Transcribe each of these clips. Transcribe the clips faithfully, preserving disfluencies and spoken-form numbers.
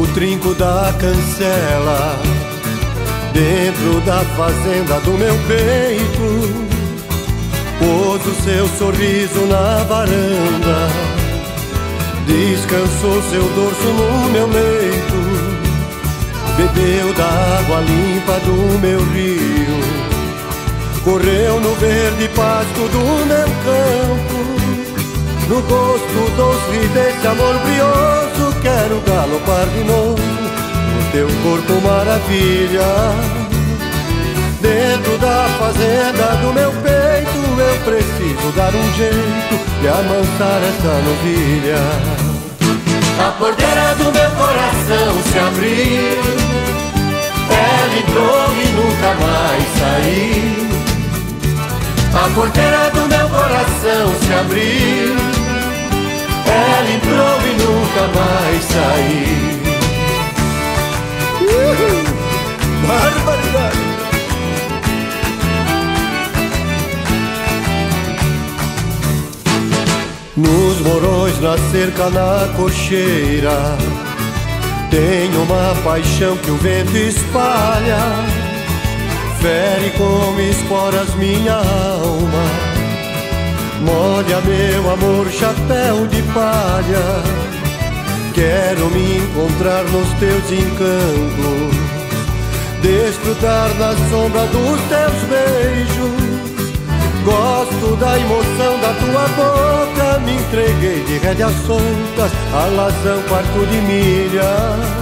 trinco da cancela, dentro da fazenda do meu peito, pôs o seu sorriso na varanda, descansou seu dorso no meu leito, bebeu da água limpa do meu rio, correu no verde pasto do meu campo. No gosto doce desse amor brioso, quero galopar de novo no teu corpo maravilha. Dentro da fazenda do meu peito, eu preciso dar um jeito de amansar essa novilha. A porteira do meu coração se abriu, ela entrou e nunca mais saiu. A porteira do meu coração se abriu, ela entrou e nunca mais saiu. Uhul. Barbaridade! Nos morões, na cerca, na cocheira, tem uma paixão que o vento espalha, fere como esporas minha alma, molha meu amor, chapéu de palha. Quero me encontrar nos teus encantos, desfrutar na sombra dos teus beijos. Gosto da emoção da tua boca, me entreguei de rédeas soltas, alazão quarto de milha.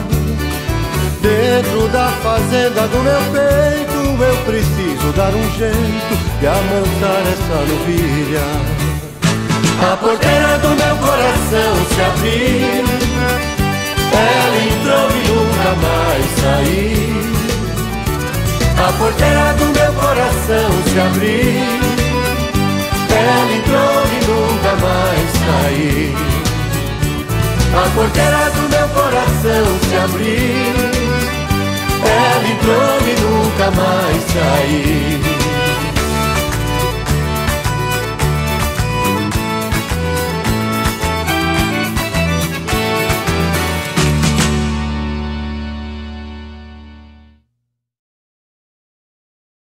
Dentro da fazenda do meu peito, eu preciso dar um jeito de amansar essa novilha. A porteira do meu coração se abriu, ela entrou e nunca mais saiu. A porteira do meu coração se abriu, ela entrou e nunca mais saiu. A porteira do meu coração se abriu, ela entrou e nunca mais saiu.